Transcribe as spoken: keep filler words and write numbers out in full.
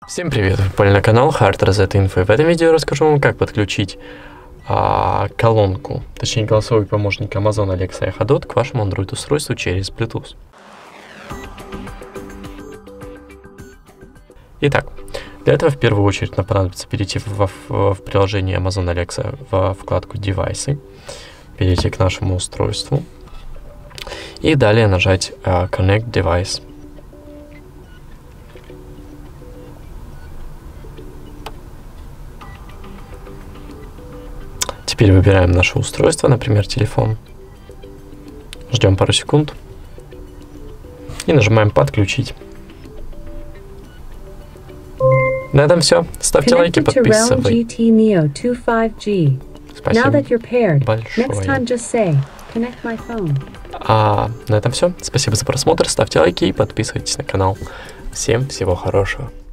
Всем привет, вы попали на канал Hard Reset Info. В этом видео я расскажу вам, как подключить а, колонку, точнее голосовой помощник Amazon Alexa Echo Dot к вашему Android устройству через Bluetooth. Итак, для этого в первую очередь нам понадобится перейти в, в, в приложение Amazon Alexa в вкладку девайсы, перейти к нашему устройству и далее нажать а, Connect Device. Теперь выбираем наше устройство, например, телефон. Ждем пару секунд. И нажимаем «Подключить». На этом все. Ставьте лайки, подписывайтесь. Спасибо большое. А на этом все. Спасибо за просмотр. Ставьте лайки и подписывайтесь на канал. Всем всего хорошего.